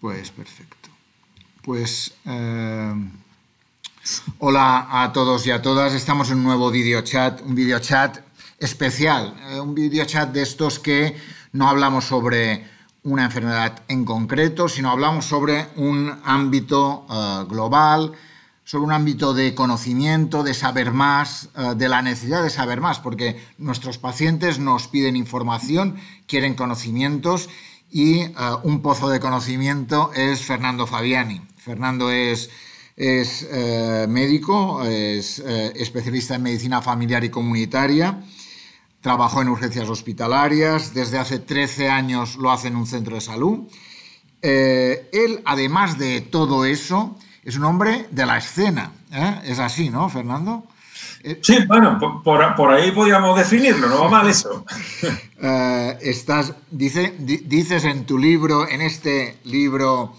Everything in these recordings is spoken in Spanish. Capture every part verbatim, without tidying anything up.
Pues perfecto. Pues eh, hola a todos y a todas. Estamos en un nuevo videochat, un videochat especial, eh, un videochat de estos que no hablamos sobre una enfermedad en concreto, sino hablamos sobre un ámbito uh, global, sobre un ámbito de conocimiento, de saber más, uh, de la necesidad de saber más, porque nuestros pacientes nos piden información, quieren conocimientos y uh, un pozo de conocimiento es Fernando Fabiani. Fernando es, es uh, médico, es uh, especialista en medicina familiar y comunitaria. Trabajó en urgencias hospitalarias, desde hace trece años lo hace en un centro de salud. Eh, él, además de todo eso, es un hombre de la escena. ¿eh? Es así, ¿no, Fernando? Sí, bueno, por, por ahí podríamos definirlo, no va mal eso. eh, estás, dice, di, dices en tu libro, en este libro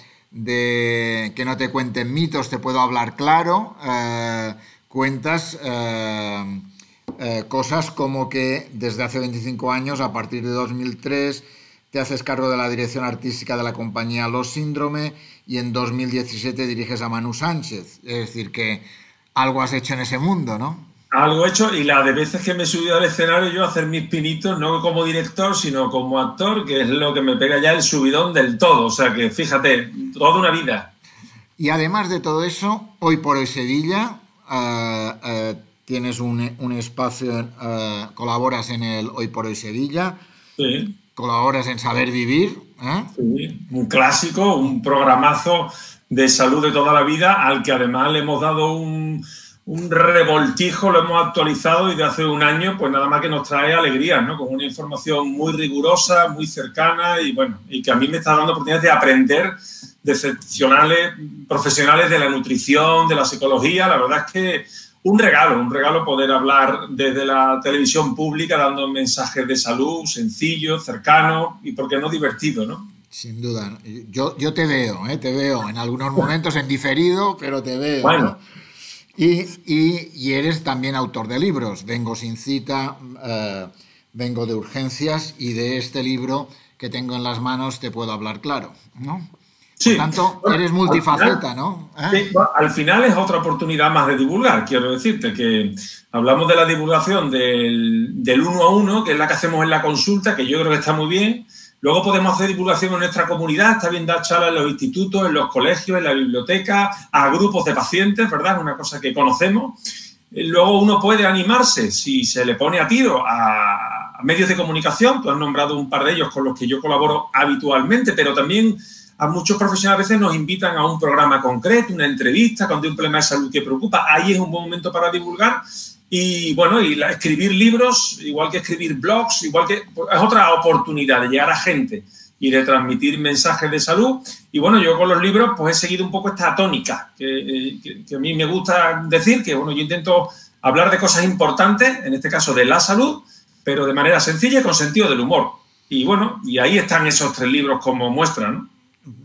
de Que no te cuenten mitos, te puedo hablar claro, eh, cuentas... Eh, Eh, cosas como que desde hace veinticinco años, a partir de dos mil tres, te haces cargo de la dirección artística de la compañía Los Síndrome y en dos mil diecisiete diriges a Manu Sánchez. Es decir, que algo has hecho en ese mundo, ¿no? Algo hecho, y la de veces que me he subido al escenario yo a hacer mis pinitos, no como director, sino como actor, que es lo que me pega ya el subidón del todo. O sea que, fíjate, toda una vida. Y además de todo eso, Hoy por Hoy Sevilla... Uh, uh, Tienes un, un espacio, uh, colaboras en el Hoy por Hoy Sevilla, sí. Colaboras en Saber Vivir. ¿eh? Sí, un clásico, un programazo de salud de toda la vida, al que además le hemos dado un, un revoltijo, lo hemos actualizado y de hace un año, pues nada más que nos trae alegrías, ¿no? Con una información muy rigurosa, muy cercana y bueno, y que a mí me está dando oportunidades de aprender de excepcionales profesionales de la nutrición, de la psicología. La verdad es que un regalo, un regalo poder hablar desde la televisión pública dando mensajes de salud sencillos, cercanos y, por qué no, divertidos, ¿no? Sin duda. Yo, yo te veo, ¿eh? Te veo en algunos momentos en diferido, pero te veo. Bueno. ¿no? Y, y, y eres también autor de libros. Vengo sin cita, eh, vengo de urgencias y de este libro que tengo en las manos te puedo hablar claro, ¿no? Sí. Por tanto, bueno, eres multifaceta, final, ¿no? ¿Eh? Sí, bueno, al final es otra oportunidad más de divulgar. Quiero decirte que hablamos de la divulgación del, del uno a uno, que es la que hacemos en la consulta, que yo creo que está muy bien. Luego podemos hacer divulgación en nuestra comunidad, está bien dar charlas en los institutos, en los colegios, en la biblioteca, a grupos de pacientes, ¿verdad? Es una cosa que conocemos. Luego uno puede animarse, si se le pone a tiro, a, a medios de comunicación. Tú has nombrado un par de ellos con los que yo colaboro habitualmente, pero también a muchos profesionales a veces nos invitan a un programa concreto, una entrevista con un problema de salud que preocupa. Ahí es un buen momento para divulgar. Y, bueno, y la, escribir libros, igual que escribir blogs, igual que es otra oportunidad de llegar a gente y de transmitir mensajes de salud. Y, bueno, yo con los libros pues he seguido un poco esta tónica que, que, que a mí me gusta decir, que, bueno, yo intento hablar de cosas importantes, en este caso de la salud, pero de manera sencilla y con sentido del humor. Y, bueno, y ahí están esos tres libros como muestra, ¿no?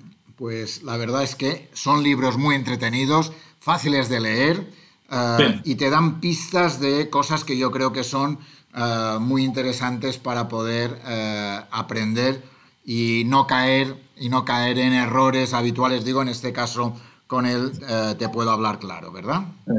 Pues la verdad es que son libros muy entretenidos, fáciles de leer uh, sí. y te dan pistas de cosas que yo creo que son uh, muy interesantes para poder uh, aprender y no caer y no caer en errores habituales, digo, en este caso con el uh, te puedo hablar claro, ¿verdad? Sí.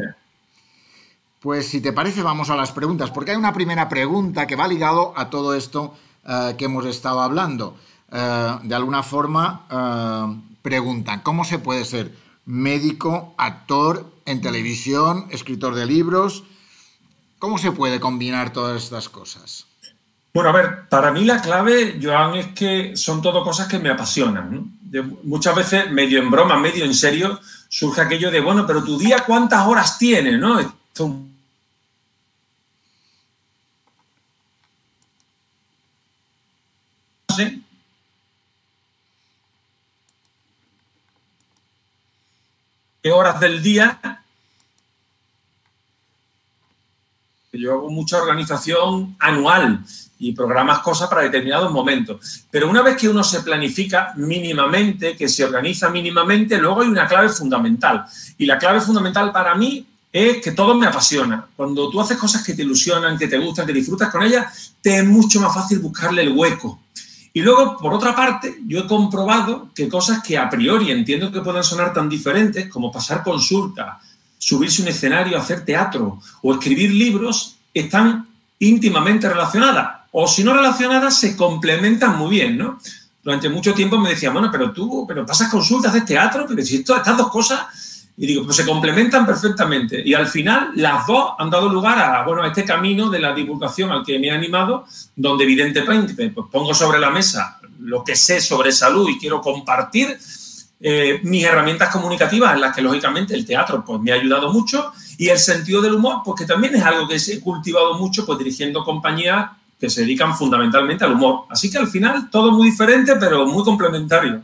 Pues si te parece vamos a las preguntas, porque hay una primera pregunta que va ligado a todo esto uh, que hemos estado hablando. Uh, de alguna forma uh, preguntan, ¿cómo se puede ser médico, actor en televisión, escritor de libros? ¿Cómo se puede combinar todas estas cosas? Bueno, a ver, para mí la clave, Joan, es que son todo cosas que me apasionan, ¿no? De, muchas veces, medio en broma, medio en serio, surge aquello de, bueno, pero tu día, ¿cuántas horas tiene, no? Esto ¿sí? ¿Qué horas del día? Yo hago mucha organización anual y programas cosas para determinados momentos. Pero una vez que uno se planifica mínimamente, que se organiza mínimamente, luego hay una clave fundamental. Y la clave fundamental para mí es que todo me apasiona. Cuando tú haces cosas que te ilusionan, que te gustan, que disfrutas con ellas, te es mucho más fácil buscarle el hueco. Y luego, por otra parte, yo he comprobado que cosas que a priori entiendo que puedan sonar tan diferentes, como pasar consulta, subirse a un escenario, hacer teatro o escribir libros, están íntimamente relacionadas. O si no relacionadas, se complementan muy bien, ¿no? Durante mucho tiempo me decían, bueno, pero tú pero pasas consultas, haces teatro, pero si esto, estas dos cosas... Y digo, pues se complementan perfectamente. Y al final, las dos han dado lugar a, bueno, a este camino de la divulgación al que me he animado, donde evidentemente pues, pongo sobre la mesa lo que sé sobre salud y quiero compartir eh, mis herramientas comunicativas, en las que, lógicamente, el teatro pues, me ha ayudado mucho, y el sentido del humor, pues que también es algo que he cultivado mucho pues, dirigiendo compañías que se dedican fundamentalmente al humor. Así que, al final, todo muy diferente, pero muy complementario.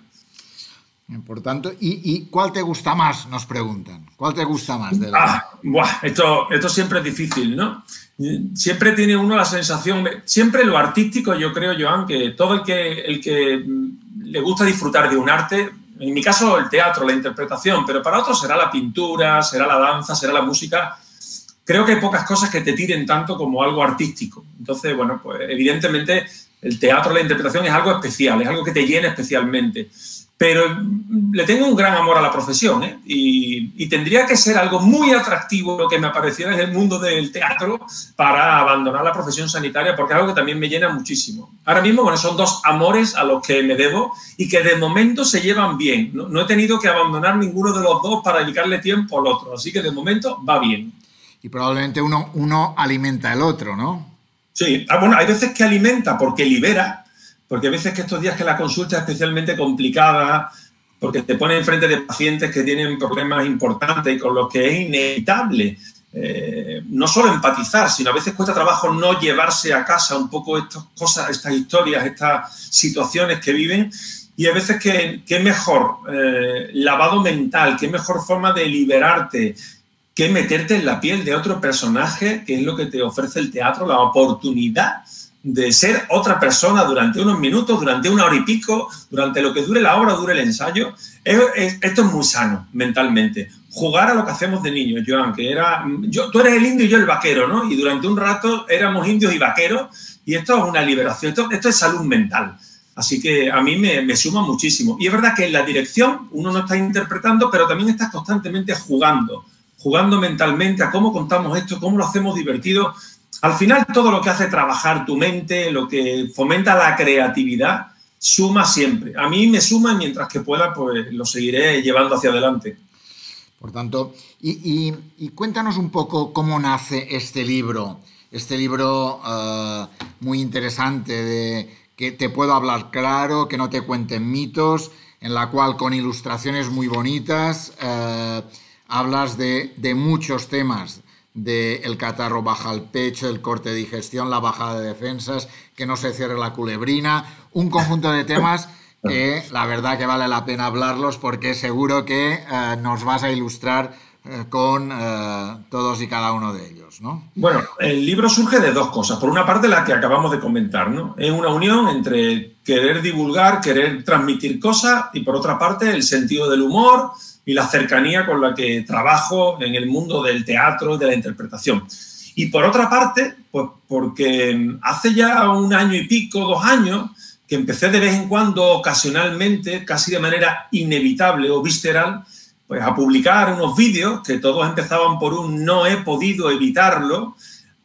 Por tanto, ¿y, ¿y cuál te gusta más? Nos preguntan. ¿Cuál te gusta más? De la... ah, buah, esto, esto siempre es difícil, ¿no? Siempre tiene uno la sensación... De, siempre lo artístico, yo creo, Joan, que todo el que, el que le gusta disfrutar de un arte, en mi caso el teatro, la interpretación, pero para otros será la pintura, será la danza, será la música. Creo que hay pocas cosas que te tiren tanto como algo artístico. Entonces, bueno, pues evidentemente el teatro, la interpretación es algo especial, es algo que te llena especialmente. Pero le tengo un gran amor a la profesión, ¿eh? y, y tendría que ser algo muy atractivo lo que me apareciera en el mundo del teatro para abandonar la profesión sanitaria, porque es algo que también me llena muchísimo. Ahora mismo, bueno, son dos amores a los que me debo y que de momento se llevan bien. No, no he tenido que abandonar ninguno de los dos para dedicarle tiempo al otro, así que de momento va bien. Y probablemente uno, uno alimenta al otro, ¿no? Sí, ah, bueno, hay veces que alimenta porque libera. Porque a veces que estos días que la consulta es especialmente complicada, porque te ponen enfrente de pacientes que tienen problemas importantes y con los que es inevitable eh, no solo empatizar, sino a veces cuesta trabajo no llevarse a casa un poco estas cosas, estas historias, estas situaciones que viven. Y a veces que, que mejor eh, lavado mental, qué mejor forma de liberarte, que meterte en la piel de otro personaje, que es lo que te ofrece el teatro, la oportunidad de ser otra persona durante unos minutos, durante una hora y pico, durante lo que dure la obra o dure el ensayo. Es, es, esto es muy sano mentalmente. Jugar a lo que hacemos de niños, Joan, que era... Yo, tú eres el indio y yo el vaquero, ¿no? Y durante un rato éramos indios y vaqueros, y esto es una liberación, esto, esto es salud mental. Así que a mí me, me suma muchísimo. Y es verdad que en la dirección uno no está interpretando, pero también estás constantemente jugando, jugando mentalmente a cómo contamos esto, cómo lo hacemos divertido. Al final, todo lo que hace trabajar tu mente, lo que fomenta la creatividad, suma siempre. A mí me suma y mientras que pueda, pues lo seguiré llevando hacia adelante. Por tanto, y, y, y cuéntanos un poco cómo nace este libro, este libro uh, muy interesante de que te puedo hablar claro, que no te cuenten mitos, en la cual con ilustraciones muy bonitas uh, hablas de, de muchos temas. De el catarro baja al pecho, el corte de digestión, la bajada de defensas, que no se cierre la culebrina, un conjunto de temas que la verdad que vale la pena hablarlos porque seguro que eh, nos vas a ilustrar eh, con eh, todos y cada uno de ellos, ¿no? Bueno, el libro surge de dos cosas. Por una parte, la que acabamos de comentar, ¿no? Es una unión entre querer divulgar, querer transmitir cosas y, por otra parte, el sentido del humor y la cercanía con la que trabajo en el mundo del teatro, de la interpretación. Y por otra parte, pues porque hace ya un año y pico, dos años, que empecé de vez en cuando, ocasionalmente, casi de manera inevitable o visceral, pues a publicar unos vídeos que todos empezaban por un no he podido evitarlo,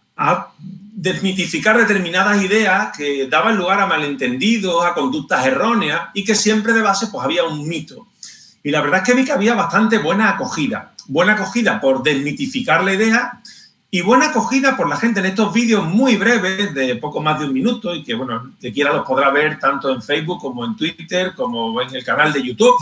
a desmitificar determinadas ideas que daban lugar a malentendidos, a conductas erróneas y que siempre de base pues había un mito. Y la verdad es que vi que había bastante buena acogida. Buena acogida por desmitificar la idea y buena acogida por la gente en estos vídeos muy breves, de poco más de un minuto, y que, bueno, que quiera los podrá ver tanto en Facebook como en Twitter, como en el canal de YouTube.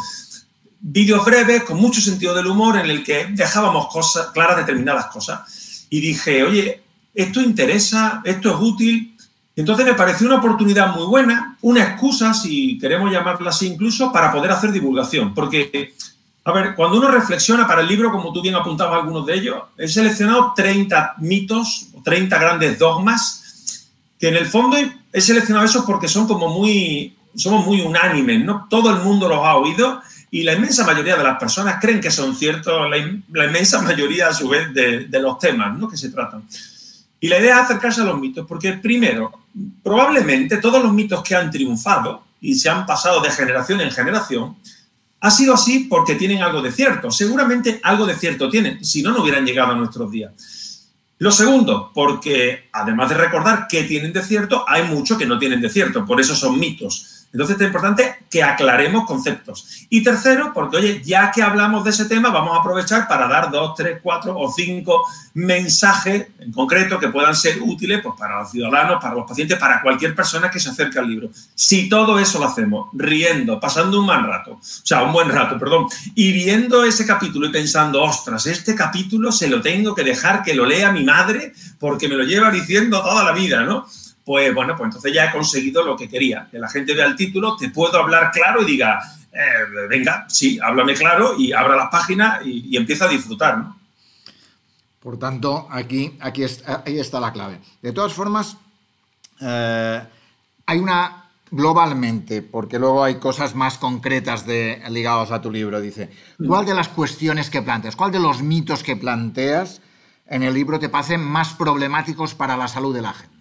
Vídeos breves, con mucho sentido del humor, en el que dejábamos cosas, claras determinadas cosas. Y dije, oye, esto interesa, esto es útil. Entonces me pareció una oportunidad muy buena, una excusa, si queremos llamarla así incluso, para poder hacer divulgación. Porque, a ver, cuando uno reflexiona para el libro, como tú bien apuntabas algunos de ellos, he seleccionado treinta mitos, treinta grandes dogmas, que en el fondo he seleccionado esos porque son como muy, somos muy unánimes, ¿no? Todo el mundo los ha oído y la inmensa mayoría de las personas creen que son ciertos, la, la inmensa mayoría a su vez de, de los temas, ¿no?, que se tratan. Y la idea es acercarse a los mitos, porque primero, probablemente todos los mitos que han triunfado y se han pasado de generación en generación, ha sido así porque tienen algo de cierto. Seguramente algo de cierto tienen, si no, no hubieran llegado a nuestros días. Lo segundo, porque además de recordar qué tienen de cierto, hay mucho que no tienen de cierto, por eso son mitos. Entonces es importante que aclaremos conceptos. Y tercero, porque, oye, ya que hablamos de ese tema, vamos a aprovechar para dar dos, tres, cuatro o cinco mensajes en concreto que puedan ser útiles pues, para los ciudadanos, para los pacientes, para cualquier persona que se acerque al libro. Si todo eso lo hacemos riendo, pasando un mal rato, o sea, un buen rato, perdón, y viendo ese capítulo y pensando, ostras, este capítulo se lo tengo que dejar que lo lea mi madre porque me lo lleva diciendo toda la vida, ¿no? Pues bueno, pues entonces ya he conseguido lo que quería. Que la gente vea el título, te puedo hablar claro y diga, eh, venga, sí, háblame claro y abra las páginas y, y empieza a disfrutar, ¿no? Por tanto, aquí, aquí está, ahí está la clave. De todas formas, eh, hay una, globalmente, porque luego hay cosas más concretas de, ligadas a tu libro, dice, ¿cuál de las cuestiones que planteas, cuál de los mitos que planteas en el libro te parecen más problemáticos para la salud de la gente?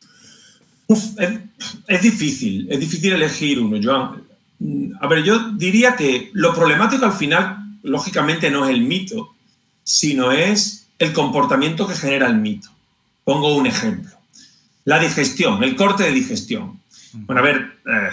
Uf, es, es difícil, es difícil elegir uno, Joan. A ver, yo diría que lo problemático al final, lógicamente, no es el mito, sino es el comportamiento que genera el mito. Pongo un ejemplo. La digestión, el corte de digestión. Bueno, a ver, eh,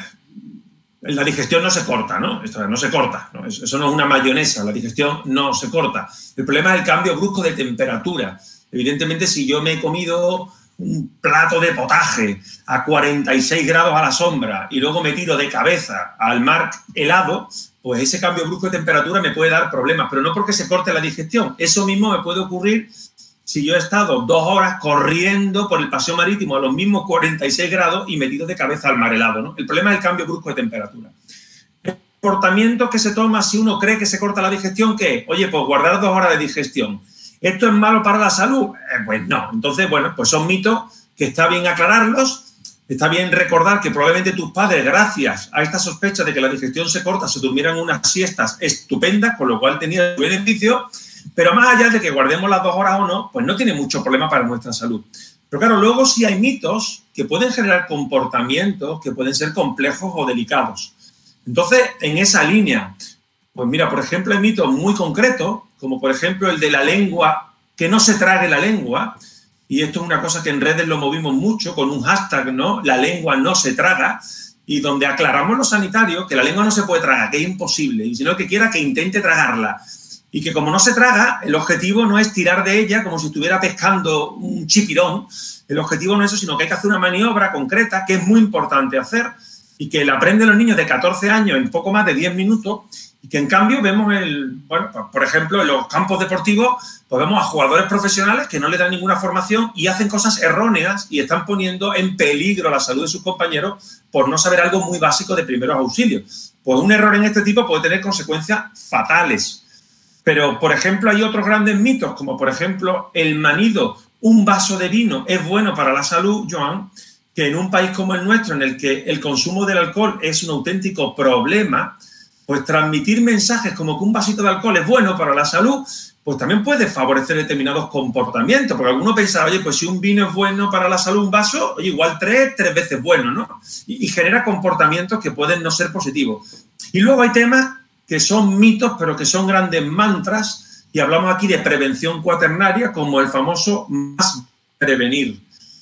la digestión no se corta, ¿no? Esto no se corta, ¿no? Eso no es una mayonesa, la digestión no se corta. El problema es el cambio brusco de temperatura. Evidentemente, si yo me he comido un plato de potaje a cuarenta y seis grados a la sombra y luego me tiro de cabeza al mar helado, pues ese cambio brusco de temperatura me puede dar problemas, pero no porque se corte la digestión. Eso mismo me puede ocurrir si yo he estado dos horas corriendo por el paseo marítimo a los mismos cuarenta y seis grados y me tiro de cabeza al mar helado, ¿no? El problema es el cambio brusco de temperatura. El comportamiento que se toma si uno cree que se corta la digestión, ¿qué? Oye, pues guardar dos horas de digestión. ¿Esto es malo para la salud? Eh, pues no. Entonces, bueno, pues son mitos que está bien aclararlos, está bien recordar que probablemente tus padres, gracias a esta sospecha de que la digestión se corta, se durmieran unas siestas estupendas, con lo cual tenía su beneficio, pero más allá de que guardemos las dos horas o no, pues no tiene mucho problema para nuestra salud. Pero claro, luego sí hay mitos que pueden generar comportamientos que pueden ser complejos o delicados. Entonces, en esa línea, pues mira, por ejemplo, hay mitos muy concretos, como por ejemplo el de la lengua, que no se trague la lengua, y esto es una cosa que en redes lo movimos mucho con un hashtag, ¿no? La lengua no se traga, y donde aclaramos los sanitarios que la lengua no se puede tragar, que es imposible, y sino que quiera que intente tragarla. Y que como no se traga, el objetivo no es tirar de ella como si estuviera pescando un chipirón. El objetivo no es eso, sino que hay que hacer una maniobra concreta que es muy importante hacer y que la aprenden los niños de catorce años en poco más de diez minutos y que en cambio vemos, el, bueno, por ejemplo, en los campos deportivos, pues vemos a jugadores profesionales que no le dan ninguna formación y hacen cosas erróneas y están poniendo en peligro la salud de sus compañeros por no saber algo muy básico de primeros auxilios. Pues un error en este tipo puede tener consecuencias fatales. Pero, por ejemplo, hay otros grandes mitos, como por ejemplo el manido, un vaso de vino es bueno para la salud, Joan, que en un país como el nuestro, en el que el consumo del alcohol es un auténtico problema, pues transmitir mensajes como que un vasito de alcohol es bueno para la salud, pues también puede favorecer determinados comportamientos, porque alguno pensará, oye, pues si un vino es bueno para la salud, un vaso, oye, igual tres, tres veces bueno, ¿no? Y, y genera comportamientos que pueden no ser positivos. Y luego hay temas que son mitos, pero que son grandes mantras, y hablamos aquí de prevención cuaternaria, como el famoso más prevenir.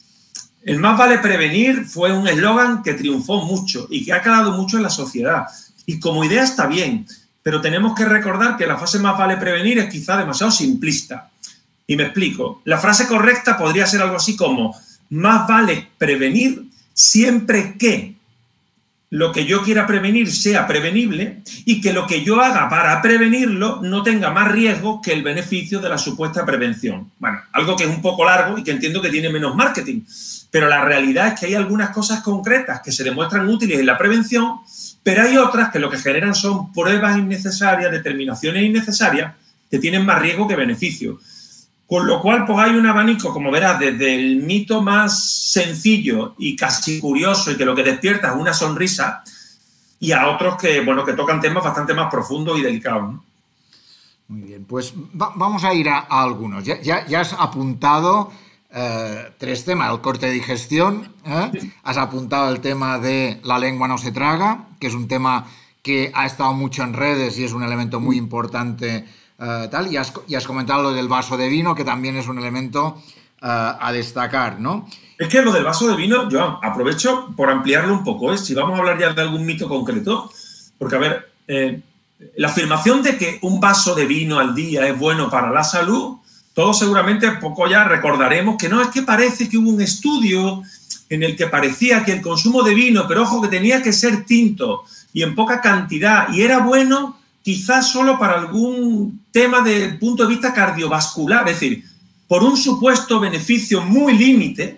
El más vale prevenir fue un eslogan que triunfó mucho y que ha calado mucho en la sociedad. Y como idea está bien, pero tenemos que recordar que la frase más vale prevenir es quizá demasiado simplista. Y me explico. La frase correcta podría ser algo así como más vale prevenir siempre que lo que yo quiera prevenir sea prevenible y que lo que yo haga para prevenirlo no tenga más riesgo que el beneficio de la supuesta prevención. Bueno, algo que es un poco largo y que entiendo que tiene menos marketing, pero la realidad es que hay algunas cosas concretas que se demuestran útiles en la prevención, pero hay otras que lo que generan son pruebas innecesarias, determinaciones innecesarias que tienen más riesgo que beneficio. Con lo cual, pues hay un abanico, como verás, desde el mito más sencillo y casi curioso y que lo que despierta es una sonrisa y a otros que, bueno, que tocan temas bastante más profundos y delicados, ¿no? Muy bien, pues va, vamos a ir a, a algunos. Ya, ya, ya has apuntado eh, tres temas. El corte de digestión, ¿eh? Has apuntado el tema de la lengua no se traga, que es un tema que ha estado mucho en redes y es un elemento muy importante. Uh, tal, y, has, y has comentado lo del vaso de vino, que también es un elemento uh, a destacar, ¿no? Es que lo del vaso de vino, yo aprovecho por ampliarlo un poco, ¿eh? Si vamos a hablar ya de algún mito concreto, porque, a ver, eh, la afirmación de que un vaso de vino al día es bueno para la salud, todos seguramente poco ya recordaremos que no, es que parece que hubo un estudio en el que parecía que el consumo de vino, pero ojo, que tenía que ser tinto y en poca cantidad, y era bueno quizás solo para algún tema desde el punto de vista cardiovascular, es decir, por un supuesto beneficio muy límite,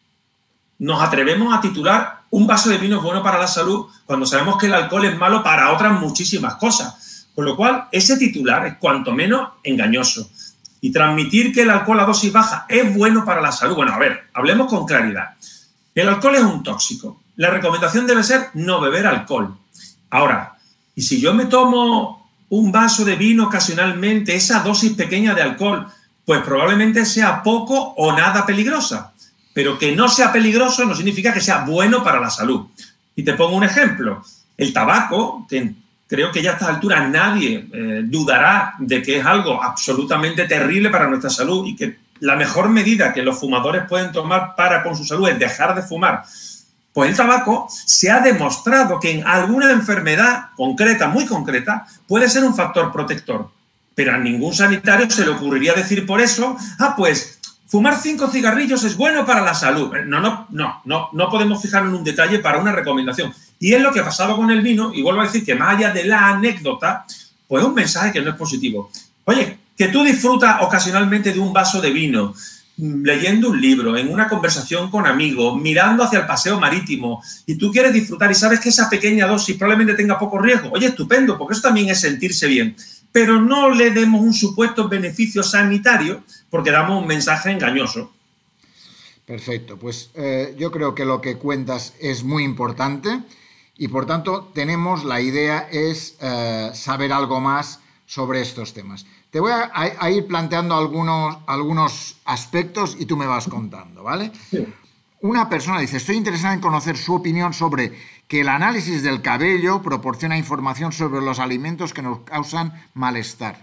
nos atrevemos a titular un vaso de vino es bueno para la salud cuando sabemos que el alcohol es malo para otras muchísimas cosas. Con lo cual, ese titular es cuanto menos engañoso. Y transmitir que el alcohol a dosis baja es bueno para la salud. Bueno, a ver, hablemos con claridad. El alcohol es un tóxico. La recomendación debe ser no beber alcohol. Ahora, y si yo me tomo un vaso de vino ocasionalmente, esa dosis pequeña de alcohol, pues probablemente sea poco o nada peligrosa. Pero que no sea peligroso no significa que sea bueno para la salud. Y te pongo un ejemplo. El tabaco, que creo que ya a estas alturas nadie eh, dudará de que es algo absolutamente terrible para nuestra salud y que la mejor medida que los fumadores pueden tomar para con su salud es dejar de fumar. Pues el tabaco se ha demostrado que en alguna enfermedad concreta, muy concreta, puede ser un factor protector. Pero a ningún sanitario se le ocurriría decir por eso, ah, pues fumar cinco cigarrillos es bueno para la salud. No, no, no, no, no podemos fijarnos en un detalle para una recomendación. Y es lo que ha pasado con el vino, y vuelvo a decir que más allá de la anécdota, pues es un mensaje que no es positivo. Oye, que tú disfrutas ocasionalmente de un vaso de vino, leyendo un libro, en una conversación con amigos, mirando hacia el paseo marítimo, y tú quieres disfrutar y sabes que esa pequeña dosis probablemente tenga poco riesgo. Oye, estupendo, porque eso también es sentirse bien. Pero no le demos un supuesto beneficio sanitario porque damos un mensaje engañoso. Perfecto, pues eh, yo creo que lo que cuentas es muy importante y por tanto tenemos, la idea es eh, saber algo más sobre estos temas. Te voy a, a ir planteando algunos, algunos aspectos y tú me vas contando, ¿vale? Sí. Una persona dice, estoy interesada en conocer su opinión sobre que el análisis del cabello proporciona información sobre los alimentos que nos causan malestar.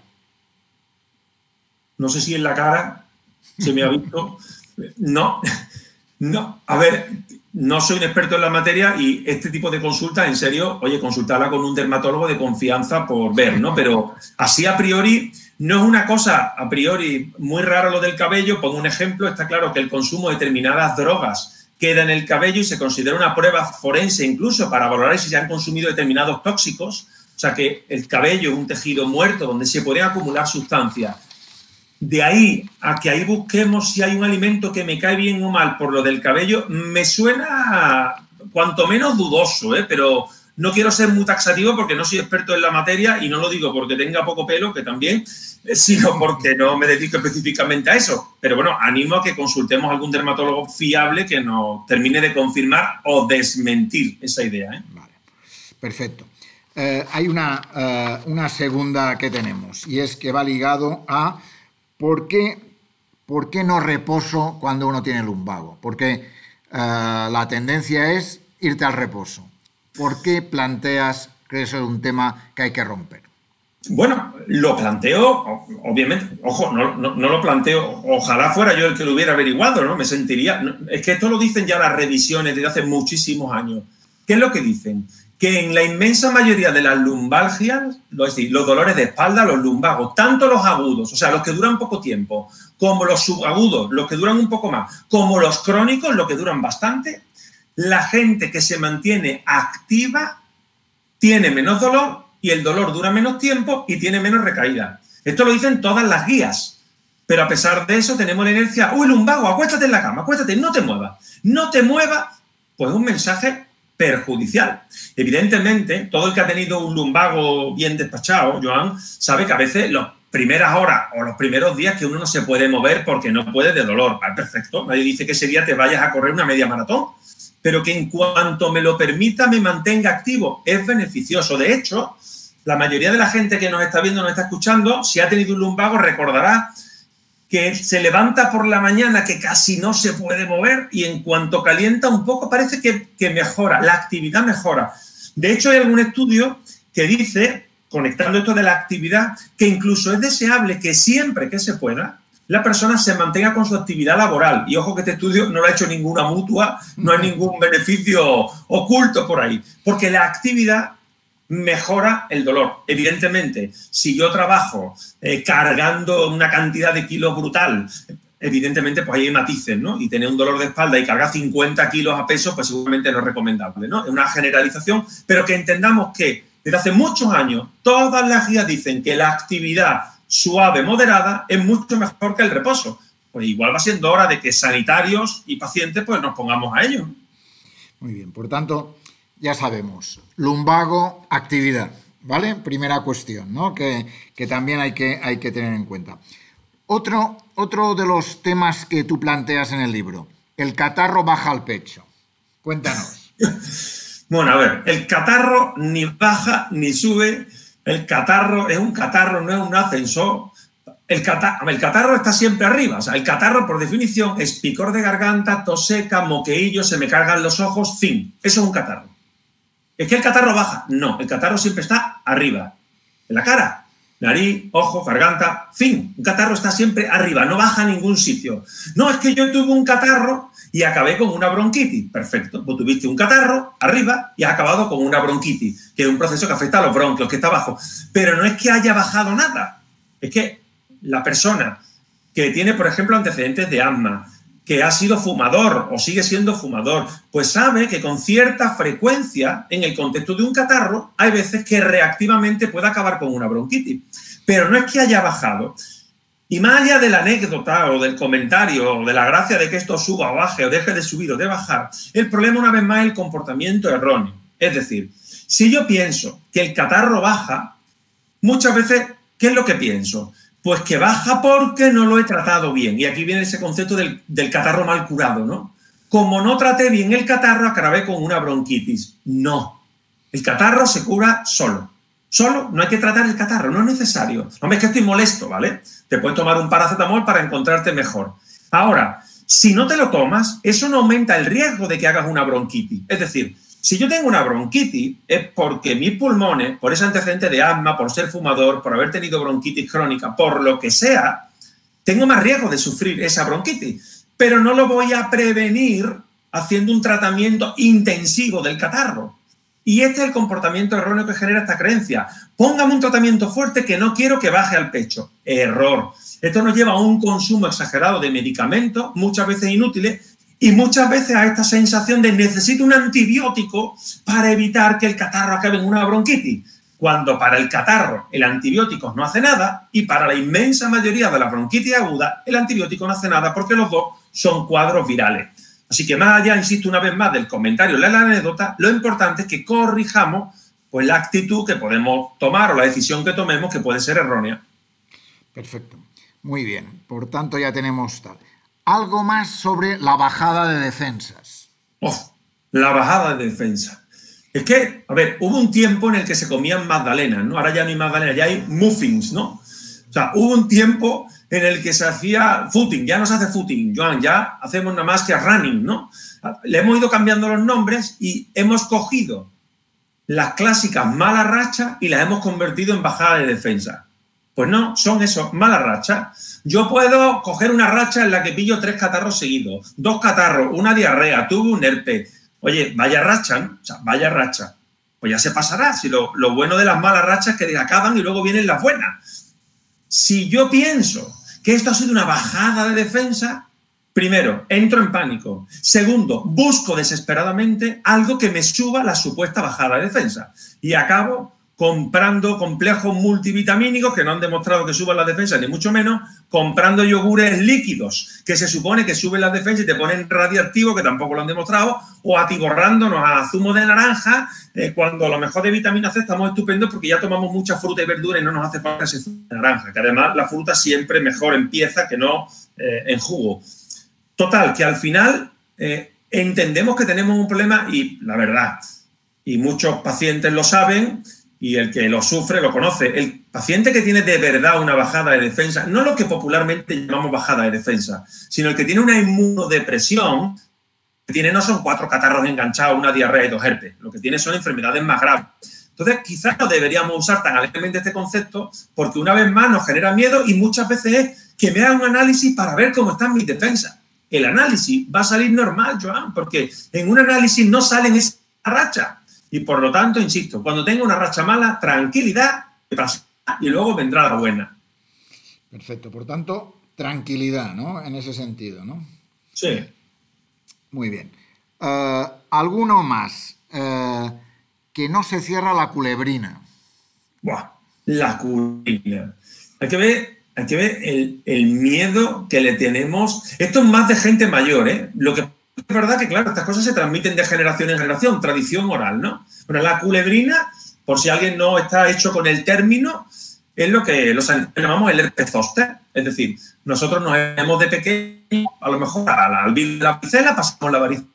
No sé si en la cara se me ha visto. No, no. A ver, no soy un experto en la materia y este tipo de consulta, en serio, oye, consultarla con un dermatólogo de confianza por ver, ¿no? Pero así a priori no es una cosa a priori muy rara lo del cabello. Pongo un ejemplo, está claro que el consumo de determinadas drogas queda en el cabello y se considera una prueba forense incluso para valorar si se han consumido determinados tóxicos. O sea que el cabello es un tejido muerto donde se pueden acumular sustancias. De ahí a que ahí busquemos si hay un alimento que me cae bien o mal por lo del cabello, me suena cuanto menos dudoso, ¿eh? Pero no quiero ser muy taxativo porque no soy experto en la materia y no lo digo porque tenga poco pelo, que también, sino porque no me dedico específicamente a eso. Pero bueno, animo a que consultemos a algún dermatólogo fiable que nos termine de confirmar o desmentir esa idea, ¿eh? Vale, perfecto. Eh, hay una, eh, una segunda que tenemos y es que va ligado a ¿por qué, por qué no reposo cuando uno tiene lumbago? Porque eh, la tendencia es irte al reposo. ¿Por qué planteas que eso es un tema que hay que romper? Bueno, lo planteo, obviamente, ojo, no, no, no lo planteo, ojalá fuera yo el que lo hubiera averiguado, ¿no? Me sentiría, no, es que esto lo dicen ya las revisiones desde hace muchísimos años. ¿Qué es lo que dicen? Que en la inmensa mayoría de las lumbalgias, es decir, los dolores de espalda, los lumbagos, tanto los agudos, o sea, los que duran poco tiempo, como los subagudos, los que duran un poco más, como los crónicos, los que duran bastante, la gente que se mantiene activa tiene menos dolor y el dolor dura menos tiempo y tiene menos recaída. Esto lo dicen todas las guías. Pero a pesar de eso tenemos la inercia, uy, lumbago, acuéstate en la cama, acuéstate, no te muevas. No te muevas, pues un mensaje perjudicial. Evidentemente, todo el que ha tenido un lumbago bien despachado, Joan, sabe que a veces las primeras horas o los primeros días que uno no se puede mover porque no puede de dolor. Vale, perfecto. Nadie dice que ese día te vayas a correr una media maratón, pero que en cuanto me lo permita me mantenga activo. Es beneficioso. De hecho, la mayoría de la gente que nos está viendo, nos está escuchando, si ha tenido un lumbago, recordará que se levanta por la mañana, que casi no se puede mover y en cuanto calienta un poco parece que, que mejora, la actividad mejora. De hecho, hay algún estudio que dice, conectando esto de la actividad, que incluso es deseable que siempre que se pueda, la persona se mantenga con su actividad laboral. Y ojo que este estudio no lo ha hecho ninguna mutua, no hay ningún beneficio oculto por ahí, porque la actividad mejora el dolor. Evidentemente, si yo trabajo eh, cargando una cantidad de kilos brutal, evidentemente pues ahí hay matices, ¿no? Y tener un dolor de espalda y cargar cincuenta kilos a peso, pues seguramente no es recomendable, ¿no? Es una generalización, pero que entendamos que desde hace muchos años todas las guías dicen que la actividad suave, moderada, es mucho mejor que el reposo. Pues igual va siendo hora de que sanitarios y pacientes pues nos pongamos a ello. Muy bien, por tanto, ya sabemos, lumbago, actividad, ¿vale? Primera cuestión, ¿no? Que, que también hay que, hay que tener en cuenta. Otro, otro de los temas que tú planteas en el libro, el catarro baja al pecho. Cuéntanos. Bueno, a ver, el catarro ni baja ni sube. El catarro es un catarro, no es un ascensor. El catarro, el catarro está siempre arriba. O sea, el catarro, por definición, es picor de garganta, tos seca, moqueillo, se me cargan los ojos, fin. Eso es un catarro. ¿Es que el catarro baja? No, el catarro siempre está arriba. En la cara, nariz, ojo, garganta, fin. Un catarro está siempre arriba, no baja a ningún sitio. No, es que yo tuve un catarro y acabé con una bronquitis. Perfecto, pues tuviste un catarro arriba y has acabado con una bronquitis, que es un proceso que afecta a los bronquios, que está abajo. Pero no es que haya bajado nada. Es que la persona que tiene, por ejemplo, antecedentes de asma, que ha sido fumador o sigue siendo fumador, pues sabe que con cierta frecuencia, en el contexto de un catarro, hay veces que reactivamente puede acabar con una bronquitis. Pero no es que haya bajado. Y más allá de la anécdota o del comentario o de la gracia de que esto suba o baje o deje de subir o de bajar, el problema una vez más es el comportamiento erróneo. Es decir, si yo pienso que el catarro baja, muchas veces, ¿qué es lo que pienso? Pues que baja porque no lo he tratado bien. Y aquí viene ese concepto del, del catarro mal curado, ¿no? Como no traté bien el catarro, acabé con una bronquitis. No. El catarro se cura solo. Solo, no hay que tratar el catarro, no es necesario. No me es que estoy molesto, ¿vale? Te puedes tomar un paracetamol para encontrarte mejor. Ahora, si no te lo tomas, eso no aumenta el riesgo de que hagas una bronquitis. Es decir, si yo tengo una bronquitis es porque mis pulmones, por ese antecedente de asma, por ser fumador, por haber tenido bronquitis crónica, por lo que sea, tengo más riesgo de sufrir esa bronquitis. Pero no lo voy a prevenir haciendo un tratamiento intensivo del catarro. Y este es el comportamiento erróneo que genera esta creencia. Póngame un tratamiento fuerte que no quiero que baje al pecho. Error. Esto nos lleva a un consumo exagerado de medicamentos, muchas veces inútiles, y muchas veces a esta sensación de necesito un antibiótico para evitar que el catarro acabe en una bronquitis. Cuando para el catarro el antibiótico no hace nada y para la inmensa mayoría de la bronquitis aguda el antibiótico no hace nada porque los dos son cuadros virales. Así que más allá, insisto una vez más, del comentario de la anécdota, lo importante es que corrijamos pues, la actitud que podemos tomar o la decisión que tomemos que puede ser errónea. Perfecto. Muy bien. Por tanto, ya tenemos tal. Algo más sobre la bajada de defensas. Oh, la bajada de defensa. Es que, a ver, hubo un tiempo en el que se comían magdalenas, ¿no? Ahora ya no hay magdalenas, ya hay muffins, ¿no? O sea, hubo un tiempo en el que se hacía footing, ya no se hace footing, Joan, ya hacemos nada más que running, ¿no? Le hemos ido cambiando los nombres y hemos cogido las clásicas malas rachas y las hemos convertido en bajada de defensa. Pues no, son eso, malas rachas. Yo puedo coger una racha en la que pillo tres catarros seguidos, dos catarros, una diarrea, tuve un herpes. Oye, vaya racha, ¿no? O sea, vaya racha. Pues ya se pasará. Si lo, lo bueno de las malas rachas es que acaban y luego vienen las buenas. Si yo pienso que esto ha sido una bajada de defensa, primero, entro en pánico. Segundo, busco desesperadamente algo que me suba la supuesta bajada de defensa. Y acabo comprando complejos multivitamínicos que no han demostrado que suban las defensas, ni mucho menos, comprando yogures líquidos que se supone que suben las defensas y te ponen radiactivo, que tampoco lo han demostrado, o atiborrándonos a zumo de naranja, eh, cuando a lo mejor de vitamina C estamos estupendos porque ya tomamos mucha fruta y verdura y no nos hace falta ese zumo de naranja, que además la fruta siempre mejor en pieza que no eh, en jugo. Total, que al final eh, entendemos que tenemos un problema y la verdad, y muchos pacientes lo saben, y el que lo sufre lo conoce. El paciente que tiene de verdad una bajada de defensa, no lo que popularmente llamamos bajada de defensa, sino el que tiene una inmunodepresión, que tiene no son cuatro catarros enganchados, una diarrea y dos herpes, lo que tiene son enfermedades más graves. Entonces, quizás no deberíamos usar tan alegremente este concepto porque una vez más nos genera miedo y muchas veces es que me haga un análisis para ver cómo están mis defensas. El análisis va a salir normal, Joan, porque en un análisis no salen esa racha. Y por lo tanto, insisto, cuando tenga una racha mala, tranquilidad y luego vendrá la buena. Perfecto. Por tanto, tranquilidad, ¿no? En ese sentido, ¿no? Sí. Muy bien. Uh, ¿Alguno más? Uh, que no se cierra la culebrina. Buah, la culebrina. Hay que ver, hay que ver el, el miedo que le tenemos. Esto es más de gente mayor, ¿eh? Lo que es verdad que, claro, estas cosas se transmiten de generación en generación, tradición oral, ¿no? Bueno, la culebrina, por si alguien no está hecho con el término, es lo que los sanitarios llamamos el herpes zóster. Es decir, nosotros nos hemos de pequeño, a lo mejor al virus de la varicela, pasamos la varicela.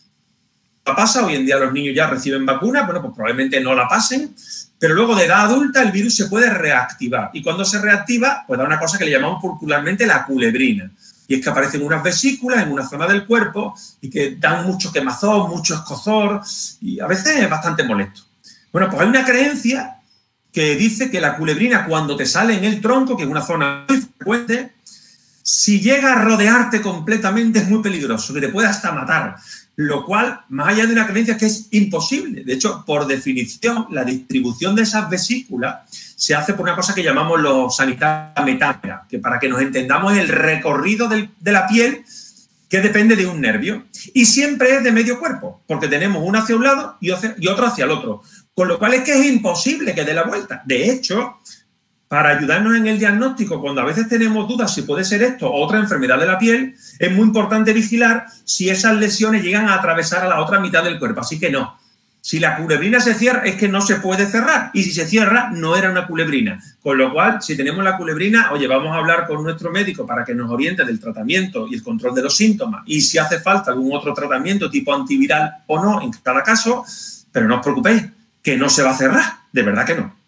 Pasa, hoy en día los niños ya reciben vacunas, bueno, pues probablemente no la pasen, pero luego de edad adulta el virus se puede reactivar. Y cuando se reactiva, pues da una cosa que le llamamos popularmente la culebrina. Y es que aparecen unas vesículas en una zona del cuerpo y que dan mucho quemazón, mucho escozor y a veces es bastante molesto. Bueno, pues hay una creencia que dice que la culebrina cuando te sale en el tronco, que es una zona muy frecuente, si llega a rodearte completamente es muy peligroso, que te puede hasta matar. Lo cual, más allá de una creencia, es que es imposible. De hecho, por definición, la distribución de esas vesículas se hace por una cosa que llamamos los sanitarios metámera, que para que nos entendamos es el recorrido del, de la piel que depende de un nervio. Y siempre es de medio cuerpo, porque tenemos uno hacia un lado y otro hacia el otro. Con lo cual es que es imposible que dé la vuelta. De hecho, para ayudarnos en el diagnóstico, cuando a veces tenemos dudas si puede ser esto o otra enfermedad de la piel, es muy importante vigilar si esas lesiones llegan a atravesar a la otra mitad del cuerpo. Así que no. Si la culebrina se cierra, es que no se puede cerrar. Y si se cierra, no era una culebrina. Con lo cual, si tenemos la culebrina, oye, vamos a hablar con nuestro médico para que nos oriente del tratamiento y el control de los síntomas. Y si hace falta algún otro tratamiento tipo antiviral o no, en cada caso, pero no os preocupéis, que no se va a cerrar. De verdad que no.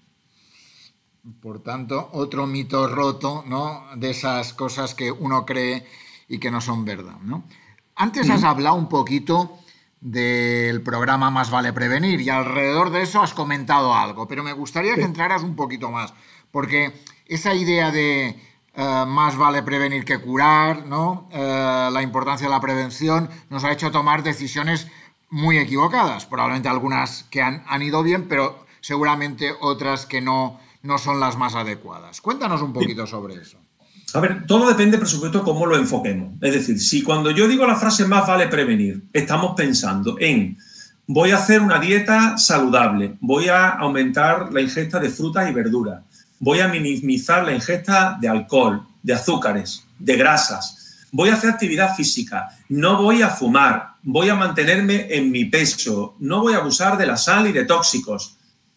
Por tanto, otro mito roto, ¿no? De esas cosas que uno cree y que no son verdad, ¿no? Antes has hablado un poquito del programa Más Vale Prevenir y alrededor de eso has comentado algo, pero me gustaría que entraras un poquito más, porque esa idea de uh, más vale prevenir que curar, ¿no? Uh, la importancia de la prevención nos ha hecho tomar decisiones muy equivocadas, probablemente algunas que han, han ido bien, pero seguramente otras que no... no son las más adecuadas. Cuéntanos un poquito sobre eso. A ver, todo depende, por supuesto, cómo lo enfoquemos. Es decir, si cuando yo digo la frase más vale prevenir, estamos pensando en voy a hacer una dieta saludable, voy a aumentar la ingesta de frutas y verduras, voy a minimizar la ingesta de alcohol, de azúcares, de grasas, voy a hacer actividad física, no voy a fumar, voy a mantenerme en mi peso, no voy a abusar de la sal y de tóxicos.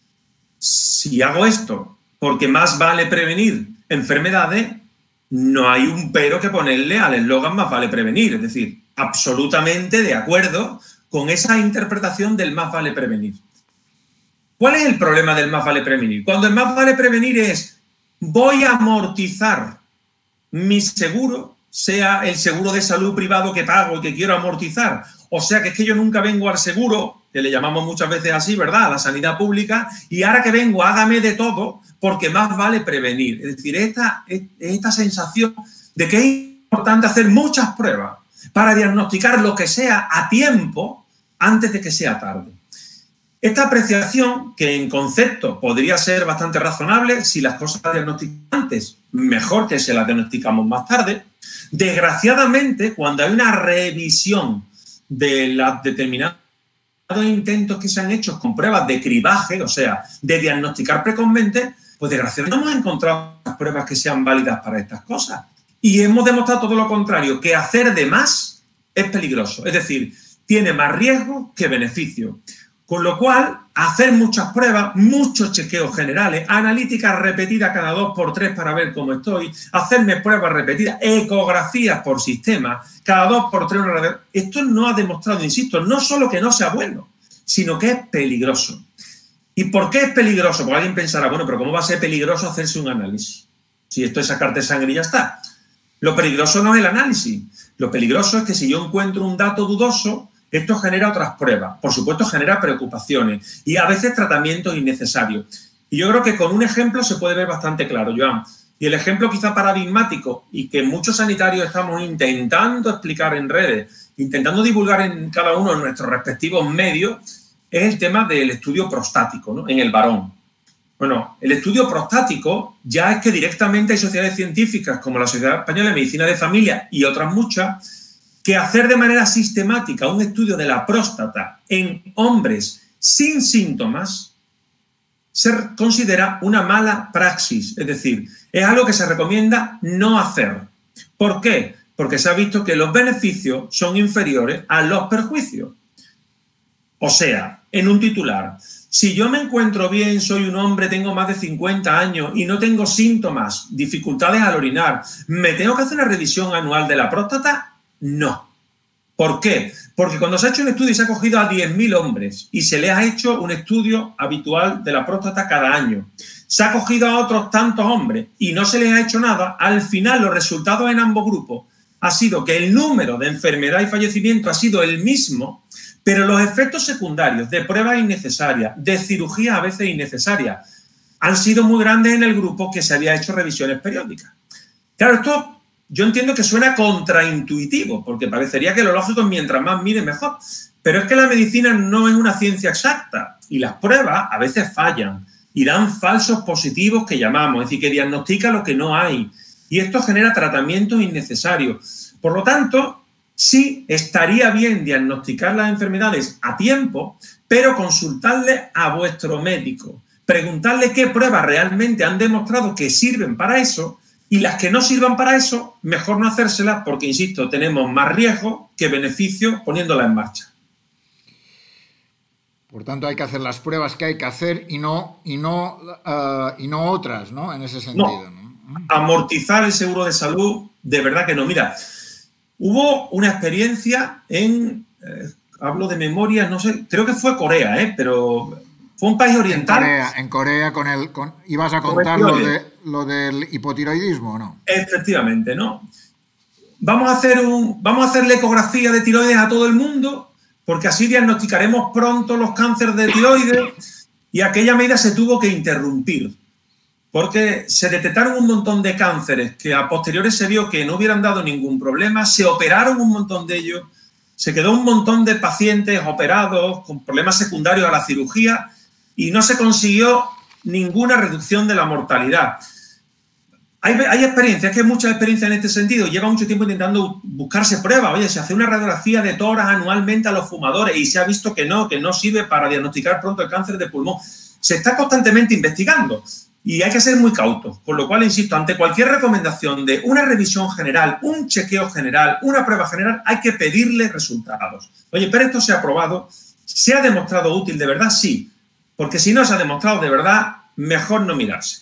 Si hago esto porque más vale prevenir enfermedades, no hay un pero que ponerle al eslogan más vale prevenir. Es decir, absolutamente de acuerdo con esa interpretación del más vale prevenir. ¿Cuál es el problema del más vale prevenir? Cuando el más vale prevenir es voy a amortizar mi seguro, sea el seguro de salud privado que pago y que quiero amortizar, o sea que es que yo nunca vengo al seguro, que le llamamos muchas veces así, ¿verdad?, a la sanidad pública, y ahora que vengo, hágame de todo, porque más vale prevenir. Es decir, esta, esta sensación de que es importante hacer muchas pruebas para diagnosticar lo que sea a tiempo antes de que sea tarde. Esta apreciación, que en concepto podría ser bastante razonable, si las cosas las diagnosticamos antes, mejor que se las diagnosticamos más tarde. Desgraciadamente, cuando hay una revisión de las determinadas intentos que se han hecho con pruebas de cribaje, o sea, de diagnosticar precozmente, pues desgraciadamente no hemos encontrado las pruebas que sean válidas para estas cosas. Y hemos demostrado todo lo contrario, que hacer de más es peligroso. Es decir, tiene más riesgo que beneficio. Con lo cual, hacer muchas pruebas, muchos chequeos generales, analíticas repetidas cada dos por tres para ver cómo estoy, hacerme pruebas repetidas, ecografías por sistema, cada dos por tres. Una... Esto no ha demostrado, insisto, no solo que no sea bueno, sino que es peligroso. ¿Y por qué es peligroso? Porque alguien pensará, bueno, pero ¿cómo va a ser peligroso hacerse un análisis? Si esto es sacarte sangre y ya está. Lo peligroso no es el análisis. Lo peligroso es que si yo encuentro un dato dudoso, esto genera otras pruebas. Por supuesto, genera preocupaciones y a veces tratamientos innecesarios. Y yo creo que con un ejemplo se puede ver bastante claro, Joan. Y el ejemplo quizá paradigmático y que muchos sanitarios estamos intentando explicar en redes, intentando divulgar en cada uno de nuestros respectivos medios, es el tema del estudio prostático, ¿no? En el varón. Bueno, el estudio prostático ya es que directamente hay sociedades científicas como la Sociedad Española de Medicina de Familia y otras muchas que hacer de manera sistemática un estudio de la próstata en hombres sin síntomas se considera una mala praxis. Es decir, es algo que se recomienda no hacer. ¿Por qué? Porque se ha visto que los beneficios son inferiores a los perjuicios. O sea, en un titular, si yo me encuentro bien, soy un hombre, tengo más de cincuenta años y no tengo síntomas, dificultades al orinar, ¿me tengo que hacer una revisión anual de la próstata? No. ¿Por qué? Porque cuando se ha hecho un estudio y se ha cogido a diez mil hombres y se les ha hecho un estudio habitual de la próstata cada año, se ha cogido a otros tantos hombres y no se les ha hecho nada, al final los resultados en ambos grupos ha sido que el número de enfermedad y fallecimiento ha sido el mismo, pero los efectos secundarios de pruebas innecesarias, de cirugías a veces innecesarias, han sido muy grandes en el grupo que se había hecho revisiones periódicas. Claro, esto yo entiendo que suena contraintuitivo, porque parecería que lo lógico es mientras más mire mejor, pero es que la medicina no es una ciencia exacta y las pruebas a veces fallan y dan falsos positivos que llamamos, es decir, que diagnostica lo que no hay y esto genera tratamientos innecesarios. Por lo tanto, sí, estaría bien diagnosticar las enfermedades a tiempo, pero consultarle a vuestro médico, preguntarle qué pruebas realmente han demostrado que sirven para eso y las que no sirvan para eso, mejor no hacérselas porque, insisto, tenemos más riesgo que beneficio poniéndolas en marcha. Por tanto, hay que hacer las pruebas que hay que hacer y no, y no, uh, y no otras, ¿no? En ese sentido. No. ¿no? Amortizar el seguro de salud, de verdad que no. Mira, hubo una experiencia en, eh, hablo de memoria, no sé, creo que fue Corea, ¿eh? Pero fue un país oriental. En Corea, en Corea con el, con, ¿ibas a contar lo, de, lo del hipotiroidismo o no? Efectivamente, ¿no? Vamos a, hacer un, vamos a hacer la ecografía de tiroides a todo el mundo porque así diagnosticaremos pronto los cánceres de tiroides y aquella medida se tuvo que interrumpir. Porque se detectaron un montón de cánceres que a posteriores se vio que no hubieran dado ningún problema, se operaron un montón de ellos, se quedó un montón de pacientes operados con problemas secundarios a la cirugía y no se consiguió ninguna reducción de la mortalidad. Hay, hay experiencias, que hay muchas experiencias en este sentido, lleva mucho tiempo intentando buscarse pruebas. Oye, se hace una radiografía de tórax anualmente a los fumadores y se ha visto que no, que no sirve para diagnosticar pronto el cáncer de pulmón. Se está constantemente investigando. Y hay que ser muy cautos, con lo cual, insisto, ante cualquier recomendación de una revisión general, un chequeo general, una prueba general, hay que pedirle resultados. Oye, pero esto se ha probado, ¿se ha demostrado útil de verdad? Sí, porque si no se ha demostrado de verdad, mejor no mirarse.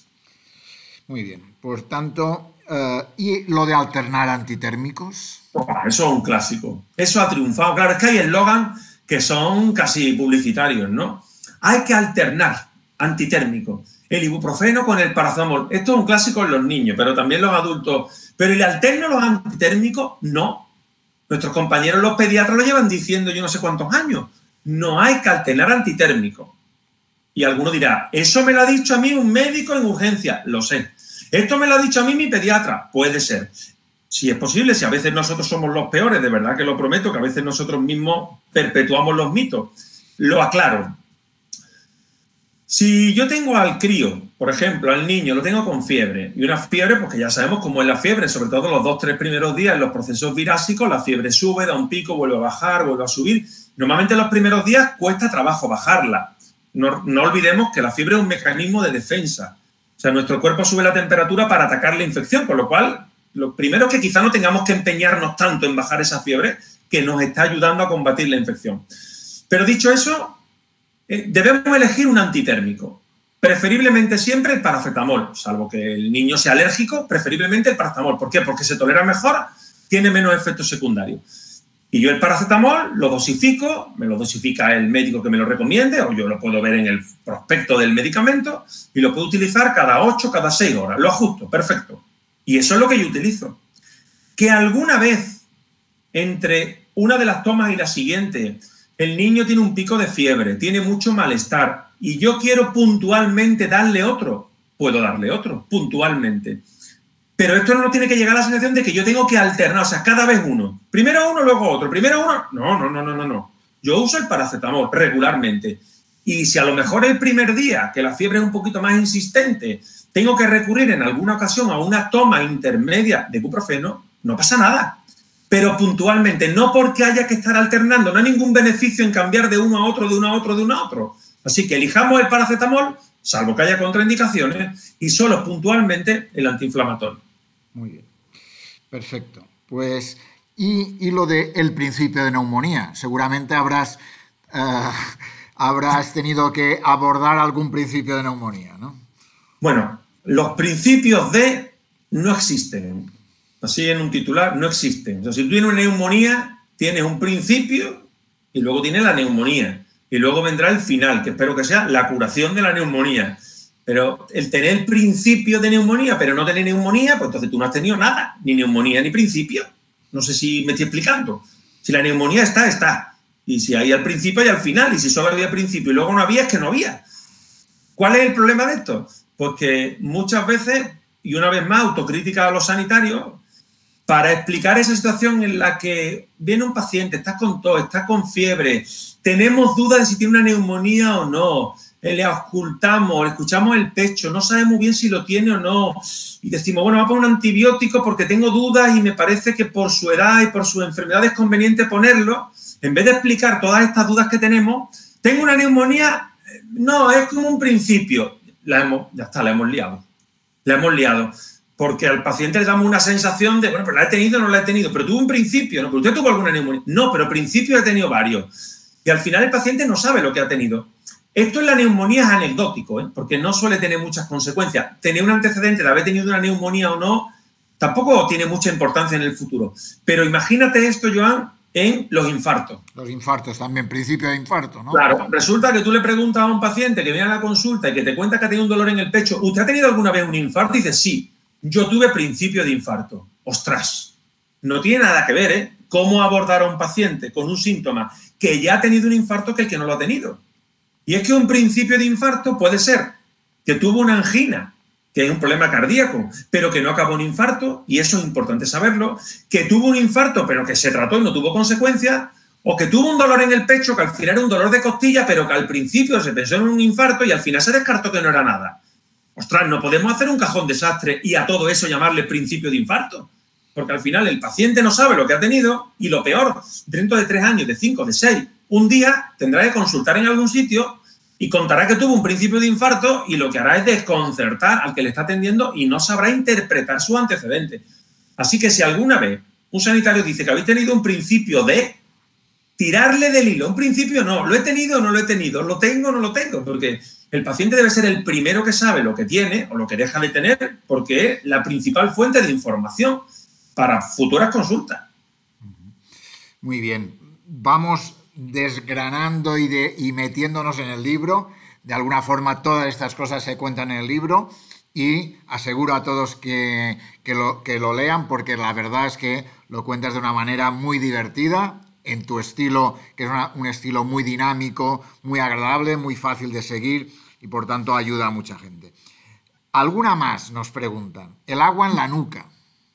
Muy bien, por tanto, uh, ¿y lo de alternar antitérmicos? Oh, eso es un clásico, eso ha triunfado. Claro, es que hay eslogan que son casi publicitarios, ¿no? Hay que alternar antitérmicos. El ibuprofeno con el paracetamol. Esto es un clásico en los niños, pero también los adultos. Pero el alterno los antitérmicos, no. Nuestros compañeros los pediatras lo llevan diciendo yo no sé cuántos años. No hay que alternar antitérmicos. Y alguno dirá, eso me lo ha dicho a mí un médico en urgencia. Lo sé. Esto me lo ha dicho a mí mi pediatra. Puede ser. Si es posible, si a veces nosotros somos los peores, de verdad que lo prometo, que a veces nosotros mismos perpetuamos los mitos. Lo aclaro. Si yo tengo al crío, por ejemplo, al niño, lo tengo con fiebre, y una fiebre, porque ya sabemos cómo es la fiebre, sobre todo los dos, tres primeros días en los procesos virásicos, la fiebre sube, da un pico, vuelve a bajar, vuelve a subir. Normalmente en los primeros días cuesta trabajo bajarla. No, no olvidemos que la fiebre es un mecanismo de defensa. O sea, nuestro cuerpo sube la temperatura para atacar la infección, con lo cual, lo primero es que quizá no tengamos que empeñarnos tanto en bajar esa fiebre que nos está ayudando a combatir la infección. Pero dicho eso, debemos elegir un antitérmico, preferiblemente siempre el paracetamol, salvo que el niño sea alérgico, preferiblemente el paracetamol. ¿Por qué? Porque se tolera mejor, tiene menos efectos secundarios. Y yo el paracetamol lo dosifico, me lo dosifica el médico que me lo recomiende, o yo lo puedo ver en el prospecto del medicamento, y lo puedo utilizar cada ocho, cada seis horas. Lo ajusto, perfecto. Y eso es lo que yo utilizo. Que alguna vez, entre una de las tomas y la siguiente, el niño tiene un pico de fiebre, tiene mucho malestar, y yo quiero puntualmente darle otro, puedo darle otro, puntualmente. Pero esto no tiene que llegar a la sensación de que yo tengo que alternar, o sea, cada vez uno. Primero uno, luego otro. Primero uno. No, no, no, no, no, no. Yo uso el paracetamol regularmente. Y si a lo mejor el primer día, que la fiebre es un poquito más insistente, tengo que recurrir en alguna ocasión a una toma intermedia de ibuprofeno, no pasa nada. Pero puntualmente, no porque haya que estar alternando. No hay ningún beneficio en cambiar de uno a otro, de uno a otro, de uno a otro. Así que elijamos el paracetamol, salvo que haya contraindicaciones, y solo puntualmente el antiinflamatorio. Muy bien. Perfecto. Pues, y, y lo del principio de neumonía. Seguramente habrás, uh, habrás tenido que abordar algún principio de neumonía, ¿no? Bueno, los principios de no existen. Así en un titular, no existen. O sea, si tú tienes una neumonía, tienes un principio y luego tienes la neumonía. Y luego vendrá el final, que espero que sea la curación de la neumonía. Pero el tener principio de neumonía, pero no tener neumonía, pues entonces tú no has tenido nada, ni neumonía ni principio. No sé si me estoy explicando. Si la neumonía está, está. Y si hay al principio y al final. Y si solo había principio y luego no había, es que no había. ¿Cuál es el problema de esto? Pues que muchas veces, y una vez más, autocrítica a los sanitarios, para explicar esa situación en la que viene un paciente, está con tos, está con fiebre, tenemos dudas de si tiene una neumonía o no, le auscultamos, le escuchamos el pecho, no sabemos bien si lo tiene o no, y decimos, bueno, vamos a poner un antibiótico porque tengo dudas y me parece que por su edad y por su enfermedad es conveniente ponerlo. En vez de explicar todas estas dudas que tenemos, ¿tengo una neumonía? No, es como un principio. La hemos, ya está, la hemos liado. La hemos liado. Porque al paciente le damos una sensación de, bueno, pero la he tenido o no la he tenido, pero tuvo un principio, ¿no? ¿Pero usted tuvo alguna neumonía? No, pero principio he tenido varios. Y al final el paciente no sabe lo que ha tenido. Esto en la neumonía es anecdótico, ¿eh? Porque no suele tener muchas consecuencias. Tener un antecedente de haber tenido una neumonía o no tampoco tiene mucha importancia en el futuro. Pero imagínate esto, Joan, en los infartos. Los infartos también, principio de infarto, ¿no? Claro, resulta que tú le preguntas a un paciente que viene a la consulta y que te cuenta que ha tenido un dolor en el pecho, ¿usted ha tenido alguna vez un infarto? Y dice, sí. Yo tuve principio de infarto. ¡Ostras! No tiene nada que ver, ¿eh? Cómo abordar a un paciente con un síntoma que ya ha tenido un infarto que el que no lo ha tenido. Y es que un principio de infarto puede ser que tuvo una angina, que es un problema cardíaco, pero que no acabó un infarto, y eso es importante saberlo, que tuvo un infarto, pero que se trató y no tuvo consecuencias, o que tuvo un dolor en el pecho, que al final era un dolor de costilla, pero que al principio se pensó en un infarto y al final se descartó que no era nada. Ostras, no podemos hacer un cajón desastre y a todo eso llamarle principio de infarto. Porque al final el paciente no sabe lo que ha tenido y lo peor, dentro de tres años, de cinco, de seis, un día tendrá que consultar en algún sitio y contará que tuvo un principio de infarto y lo que hará es desconcertar al que le está atendiendo y no sabrá interpretar su antecedente. Así que si alguna vez un sanitario dice que habéis tenido un principio de, tirarle del hilo. Un principio no, lo he tenido o no lo he tenido, lo tengo o no lo tengo, porque el paciente debe ser el primero que sabe lo que tiene o lo que deja de tener, porque es la principal fuente de información para futuras consultas. Muy bien. Vamos desgranando y, de, y metiéndonos en el libro. De alguna forma todas estas cosas se cuentan en el libro y aseguro a todos que, que, lo, que lo lean, porque la verdad es que lo cuentas de una manera muy divertida, en tu estilo, que es una, un estilo muy dinámico, muy agradable, muy fácil de seguir y por tanto ayuda a mucha gente. ¿Alguna más? Nos preguntan. El agua en la nuca.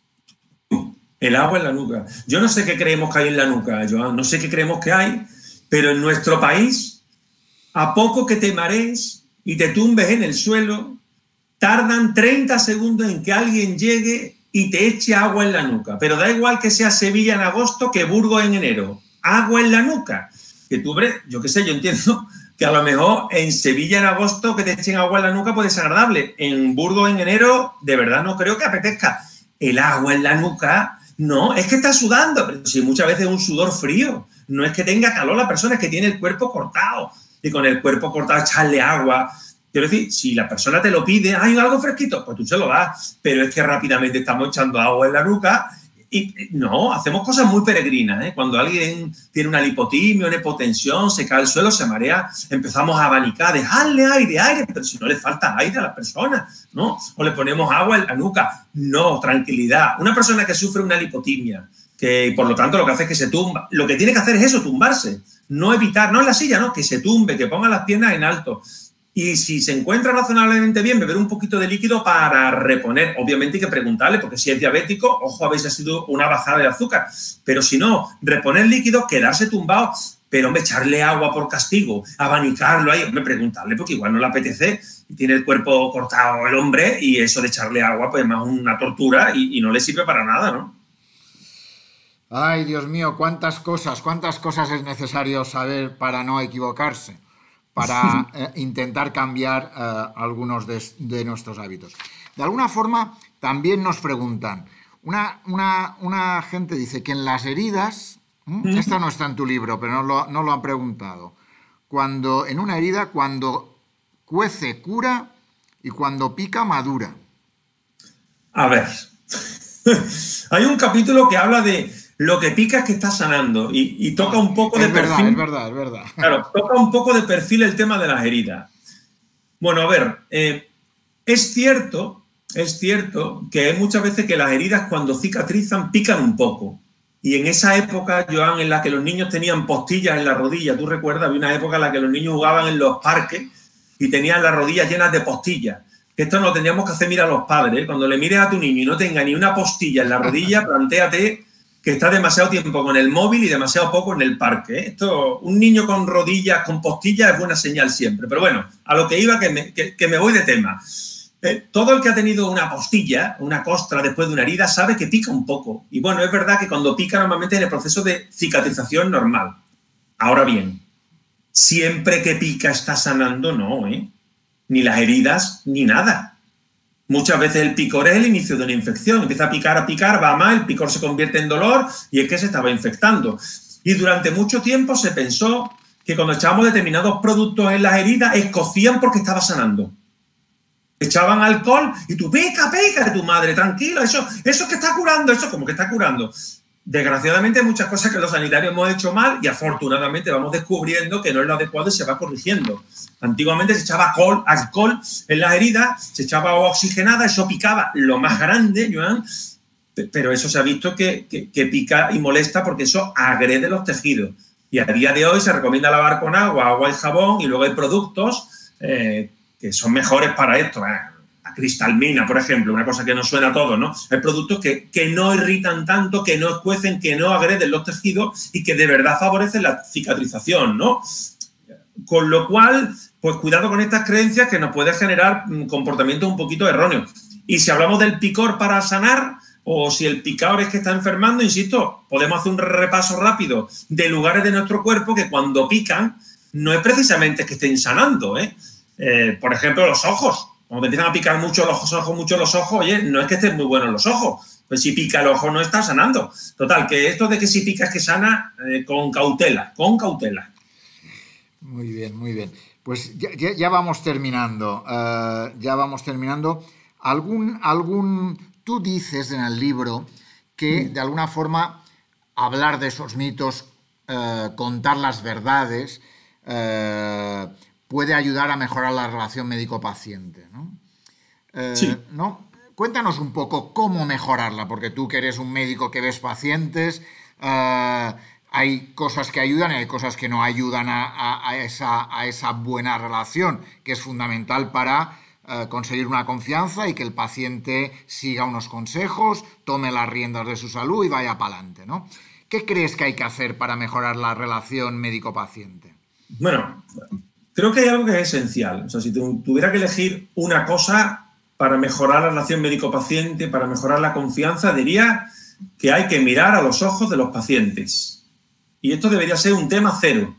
El agua en la nuca. Yo no sé qué creemos que hay en la nuca, Joan, no sé qué creemos que hay, pero en nuestro país, a poco que te marees y te tumbes en el suelo, tardan treinta segundos en que alguien llegue y te eche agua en la nuca. Pero da igual que sea Sevilla en agosto que Burgos en enero. Agua en la nuca. Que tú, yo qué sé, yo entiendo que a lo mejor en Sevilla en agosto que te echen agua en la nuca puede ser agradable. En Burgos en enero, de verdad no creo que apetezca. El agua en la nuca, no, es que está sudando. Pero si muchas veces es un sudor frío. No es que tenga calor la persona, es que tiene el cuerpo cortado. Y con el cuerpo cortado echarle agua. Quiero decir, si la persona te lo pide, ¿hay algo fresquito? Pues tú se lo das. Pero es que rápidamente estamos echando agua en la nuca. y no, hacemos cosas muy peregrinas, ¿eh? Cuando alguien tiene una lipotimia, una hipotensión, se cae al suelo, se marea, empezamos a abanicar, dejarle aire, aire, pero si no le falta aire a las personas, ¿no? O le ponemos agua en la nuca. No, tranquilidad. Una persona que sufre una lipotimia, que por lo tanto lo que hace es que se tumba, lo que tiene que hacer es eso, tumbarse. No evitar, no en la silla, no, que se tumbe, que ponga las piernas en alto. Y si se encuentra razonablemente bien, beber un poquito de líquido para reponer. Obviamente hay que preguntarle, porque si es diabético, ojo, habéis sido una bajada de azúcar. Pero si no, reponer líquido, quedarse tumbado, pero, hombre, echarle agua por castigo, abanicarlo ahí, hombre, preguntarle, porque igual no le apetece, y tiene el cuerpo cortado el hombre, y eso de echarle agua, pues más una tortura y, y no le sirve para nada, ¿no? Ay, Dios mío, cuántas cosas, cuántas cosas es necesario saber para no equivocarse, para eh, intentar cambiar eh, algunos de, de nuestros hábitos. De alguna forma, también nos preguntan, una, una, una gente dice que en las heridas, ¿eh? Esta no está en tu libro, pero no lo, no lo han preguntado, cuando en una herida, cuando cuece, cura, y cuando pica, madura. A ver, hay un capítulo que habla de lo que pica es que está sanando y, y toca un poco de es verdad, perfil. Es verdad, es verdad. Claro, toca un poco de perfil el tema de las heridas. Bueno, a ver, eh, es cierto, es cierto que hay muchas veces que las heridas cuando cicatrizan pican un poco. Y en esa época, Joan, en la que los niños tenían postillas en la rodilla, tú recuerdas, había una época en la que los niños jugaban en los parques y tenían las rodillas llenas de postillas. Esto no lo tendríamos que hacer mirar a los padres, ¿eh? Cuando le mires a tu niño y no tenga ni una postilla en la rodilla, plantéate que está demasiado tiempo con el móvil y demasiado poco en el parque, ¿eh? Esto, un niño con rodillas, con postillas, es buena señal siempre. Pero bueno, a lo que iba, que me, que, que me voy de tema. Eh, todo el que ha tenido una postilla, una costra después de una herida, sabe que pica un poco. Y bueno, es verdad que cuando pica normalmente en el proceso de cicatrización normal. Ahora bien, siempre que pica está sanando, no, ¿eh? Ni las heridas, ni nada. Muchas veces el picor es el inicio de una infección. Empieza a picar, a picar, va mal, el picor se convierte en dolor y es que se estaba infectando. Y durante mucho tiempo se pensó que cuando echábamos determinados productos en las heridas, escocían porque estaba sanando. Echaban alcohol y tú, pica, pica, tu madre, tranquilo, eso, eso es que está curando, eso como que está curando. Desgraciadamente hay muchas cosas que los sanitarios hemos hecho mal y afortunadamente vamos descubriendo que no es lo adecuado y se va corrigiendo. Antiguamente se echaba alcohol, alcohol en las heridas, se echaba agua oxigenada, eso picaba lo más grande, Joan, pero eso se ha visto que, que, que pica y molesta porque eso agrede los tejidos. Y a día de hoy se recomienda lavar con agua, agua y jabón, y luego hay productos eh, que son mejores para esto. Eh. La cristalmina, por ejemplo, una cosa que nos suena a todos, ¿no? Hay productos que, que no irritan tanto, que no escuecen, que no agreden los tejidos y que de verdad favorecen la cicatrización, ¿no? Con lo cual, pues cuidado con estas creencias que nos pueden generar comportamientos un poquito erróneos. Y si hablamos del picor para sanar, o si el picador es que está enfermando, insisto, podemos hacer un repaso rápido de lugares de nuestro cuerpo que cuando pican no es precisamente que estén sanando, ¿eh? Eh, por ejemplo, los ojos. Cuando te empiezan a picar mucho los ojos, mucho los ojos, oye, no es que estén muy buenos los ojos. Pues si pica el ojo no está sanando. Total, que esto de que si pica es que sana, eh, con cautela, con cautela. Muy bien, muy bien. Pues ya, ya, ya vamos terminando, uh, ya vamos terminando. Algún, algún, tú dices en el libro que de alguna forma hablar de esos mitos, uh, contar las verdades, uh, puede ayudar a mejorar la relación médico-paciente, ¿no? Uh, sí. ¿no? Cuéntanos un poco cómo mejorarla, porque tú que eres un médico que ves pacientes, uh, hay cosas que ayudan y hay cosas que no ayudan a, a, a, esa, a esa buena relación, que es fundamental para uh, conseguir una confianza y que el paciente siga unos consejos, tome las riendas de su salud y vaya para adelante, ¿no? ¿Qué crees que hay que hacer para mejorar la relación médico-paciente? Bueno, creo que hay algo que es esencial. O sea, si tuviera que elegir una cosa para mejorar la relación médico-paciente, para mejorar la confianza, diría que hay que mirar a los ojos de los pacientes. Y esto debería ser un tema cero.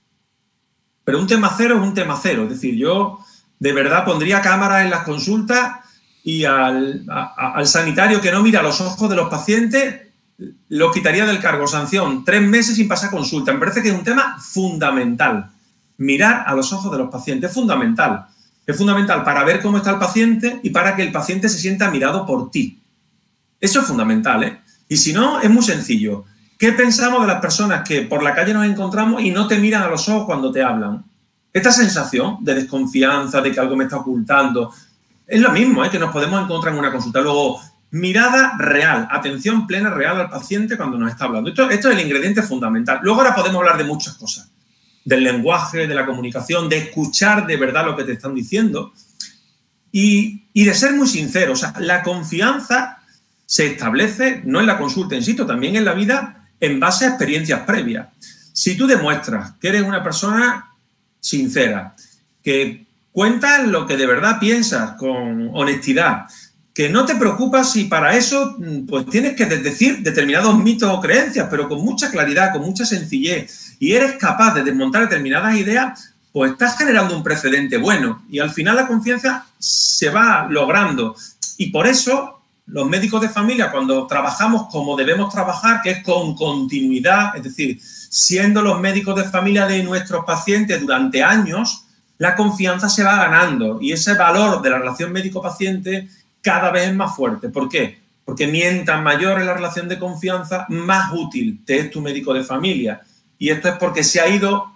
Pero un tema cero es un tema cero. Es decir, yo de verdad pondría cámaras en las consultas y al, a, al sanitario que no mira a los ojos de los pacientes lo quitaría del cargo. Sanción, tres meses sin pasar consulta. Me parece que es un tema fundamental. Mirar a los ojos de los pacientes es fundamental. Es fundamental para ver cómo está el paciente y para que el paciente se sienta mirado por ti. Eso es fundamental, ¿eh? Y si no, es muy sencillo. ¿Qué pensamos de las personas que por la calle nos encontramos y no te miran a los ojos cuando te hablan? Esta sensación de desconfianza, de que algo me está ocultando, es lo mismo, ¿eh? Que nos podemos encontrar en una consulta. Luego, mirada real, atención plena real al paciente cuando nos está hablando. Esto, esto es el ingrediente fundamental. Luego ahora podemos hablar de muchas cosas. Del lenguaje, de la comunicación, de escuchar de verdad lo que te están diciendo y, y de ser muy sincero. O sea, la confianza se establece no en la consulta, insisto, también en la vida en base a experiencias previas. Si tú demuestras que eres una persona sincera, que cuentas lo que de verdad piensas con honestidad, que no te preocupas si para eso pues tienes que decir determinados mitos o creencias, pero con mucha claridad, con mucha sencillez, y eres capaz de desmontar determinadas ideas, pues estás generando un precedente bueno y al final la confianza se va logrando. Y por eso los médicos de familia, cuando trabajamos como debemos trabajar, que es con continuidad, es decir, siendo los médicos de familia de nuestros pacientes durante años, la confianza se va ganando y ese valor de la relación médico-paciente cada vez es más fuerte. ¿Por qué? Porque mientras mayor es la relación de confianza, más útil te es tu médico de familia. Y esto es porque se ha ido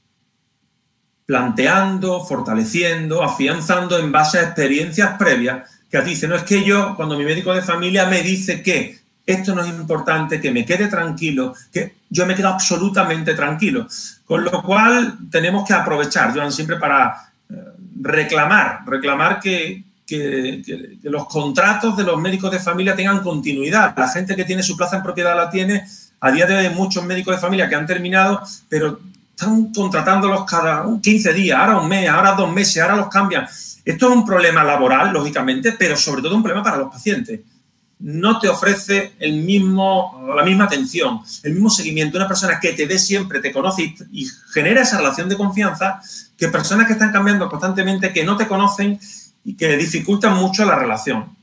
planteando, fortaleciendo, afianzando en base a experiencias previas que a ti dicen, no es que yo, cuando mi médico de familia me dice que esto no es importante, que me quede tranquilo, que yo me quedo absolutamente tranquilo. Con lo cual tenemos que aprovechar, Joan, siempre para reclamar, reclamar que, que, que, que los contratos de los médicos de familia tengan continuidad. La gente que tiene su plaza en propiedad la tiene. A día de hoy hay muchos médicos de familia que han terminado, pero están contratándolos cada quince días, ahora un mes, ahora dos meses, ahora los cambian. Esto es un problema laboral, lógicamente, pero sobre todo un problema para los pacientes. No te ofrece el mismo, la misma atención, el mismo seguimiento. Una persona que te ve siempre, te conoce y, y genera esa relación de confianza que personas que están cambiando constantemente, que no te conocen y que dificultan mucho la relación.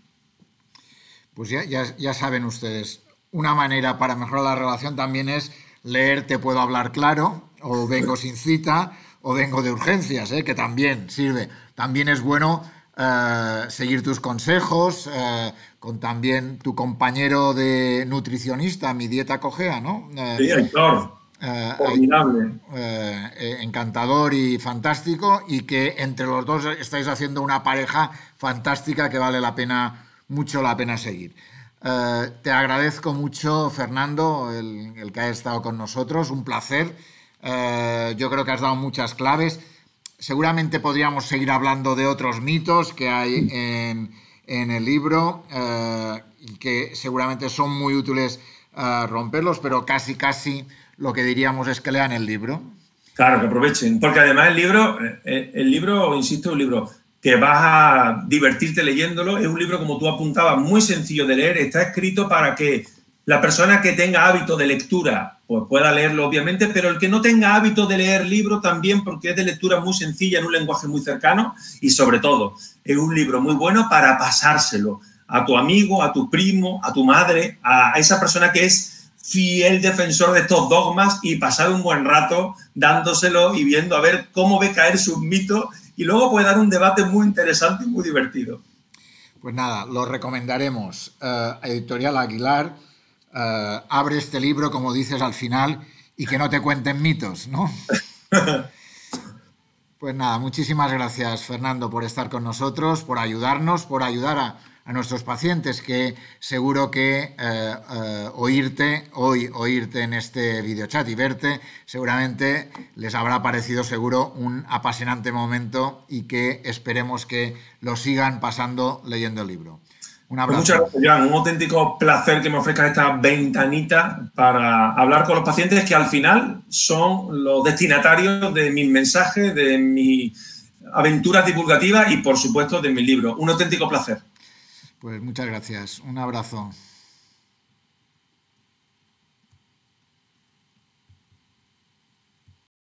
Pues ya, ya, ya saben ustedes, una manera para mejorar la relación también es leer Te puedo hablar claro, o Vengo sin cita, o Vengo de urgencias, ¿eh? Que también sirve. También es bueno eh, seguir tus consejos, eh, con también tu compañero de nutricionista, Mi Dieta Cogea, ¿no? Eh, sí, Héctor. Eh, Formidable. Eh, eh, encantador y fantástico, y que entre los dos estáis haciendo una pareja fantástica que vale la pena, mucho la pena seguir. Eh, te agradezco mucho, Fernando, el, el que ha estado con nosotros, un placer. Eh, yo creo que has dado muchas claves. Seguramente podríamos seguir hablando de otros mitos que hay en, en el libro eh, y que seguramente son muy útiles eh, romperlos, pero casi, casi lo que diríamos es que lean el libro. Claro, que aprovechen, porque además el libro, el libro, insisto, es un libro que vas a divertirte leyéndolo, es un libro, como tú apuntabas, muy sencillo de leer, está escrito para que la persona que tenga hábito de lectura pues pueda leerlo, obviamente, pero el que no tenga hábito de leer libro también, porque es de lectura muy sencilla, en un lenguaje muy cercano, y sobre todo es un libro muy bueno para pasárselo a tu amigo, a tu primo, a tu madre, a esa persona que es fiel defensor de estos dogmas, y pasar un buen rato dándoselo y viendo a ver cómo ve caer sus mitos, y luego puede dar un debate muy interesante y muy divertido. Pues nada, lo recomendaremos. Uh, Editorial Aguilar, uh, abre este libro, como dices al final, y que no te cuenten mitos, ¿no? Pues nada, muchísimas gracias, Fernando, por estar con nosotros, por ayudarnos, por ayudar a, a nuestros pacientes, que seguro que eh, eh, oírte hoy, oírte en este videochat y verte, seguramente les habrá parecido seguro un apasionante momento, y que esperemos que lo sigan pasando leyendo el libro. Un abrazo. Pues muchas gracias, Joan. Un auténtico placer que me ofrezcas esta ventanita para hablar con los pacientes, que al final son los destinatarios de mis mensajes, de mis aventuras divulgativas y, por supuesto, de mis libros. Un auténtico placer. Pues muchas gracias. Un abrazo.